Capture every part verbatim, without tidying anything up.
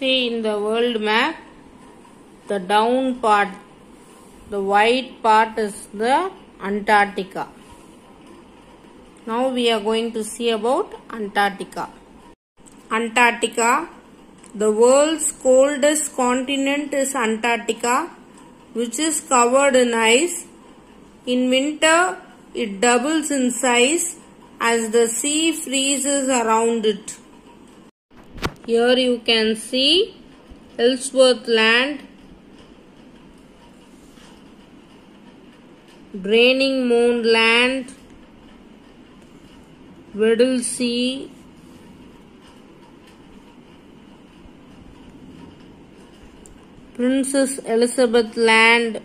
See in the world map, the down part, the white part is the Antarctica. Now we are going to see about Antarctica. Antarctica, the world's coldest continent is Antarctica, which is covered in ice. In winter, it doubles in size as the sea freezes around it. Here you can see Ellsworth Land, Draining Mound Land, Weddell Sea, Princess Elizabeth Land,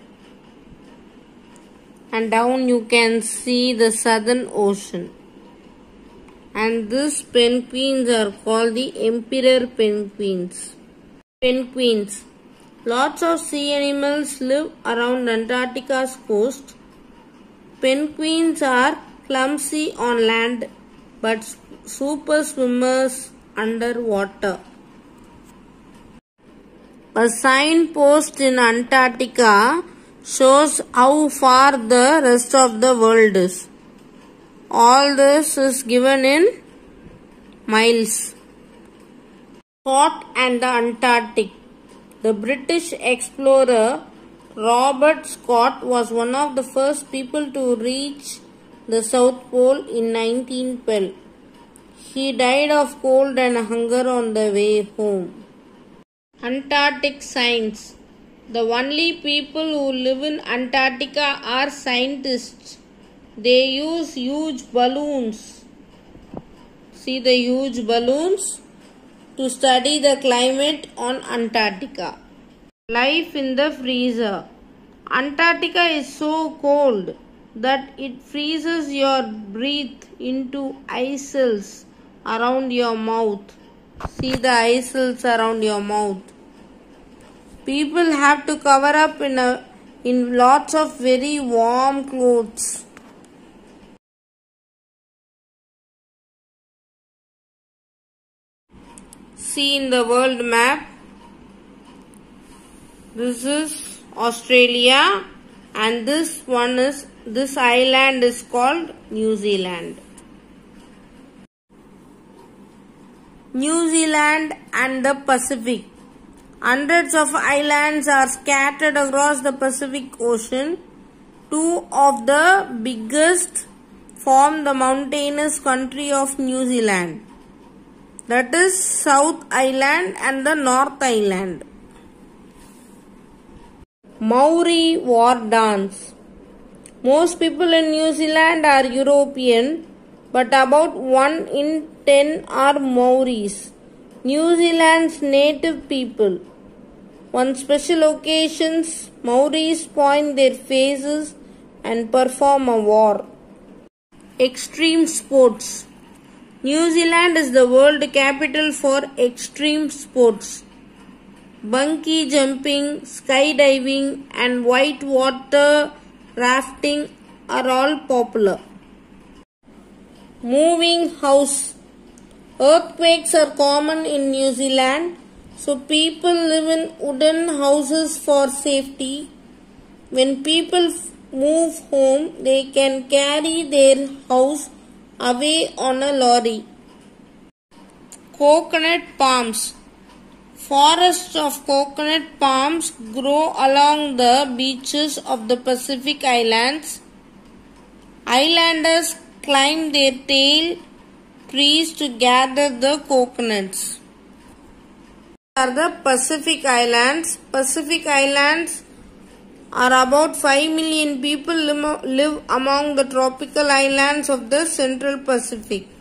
and down you can see the Southern Ocean. And these penguins are called the emperor penguins. Penguins. Lots of sea animals live around Antarctica's coast. Penguins are clumsy on land but super swimmers underwater. A signpost in Antarctica shows how far the rest of the world is. All this is given in miles. Scott and the Antarctic. The British explorer Robert Scott was one of the first people to reach the South Pole in nineteen twelve. He died of cold and hunger on the way home. Antarctic science. The only people who live in Antarctica are scientists. They use huge balloons. See the huge balloons to study the climate on Antarctica. Life in the freezer. Antarctica is so cold that it freezes your breath into icicles around your mouth. See the icicles around your mouth. People have to cover up in a in lots of very warm clothes. See in the world map, this is Australia and this one is, this island is called New Zealand. New Zealand and the Pacific. Hundreds of islands are scattered across the Pacific Ocean. Two of the biggest form the mountainous country of New Zealand. That is South Island and the North Island. Maori war dance. Most people in New Zealand are European, but about one in ten are Maoris, New Zealand's native people. On special occasions, Maoris point their faces and perform a war. Extreme sports. New Zealand is the world capital for extreme sports. Bungee jumping, skydiving and whitewater rafting are all popular. Moving house. Earthquakes are common in New Zealand, so people live in wooden houses for safety. When people move home, they can carry their house away on a lorry. Coconut palms. Forests of coconut palms grow along the beaches of the Pacific Islands. Islanders climb their tail trees to gather the coconuts. These are the Pacific Islands. Pacific Islands are about five million people live among the tropical islands of the Central Pacific.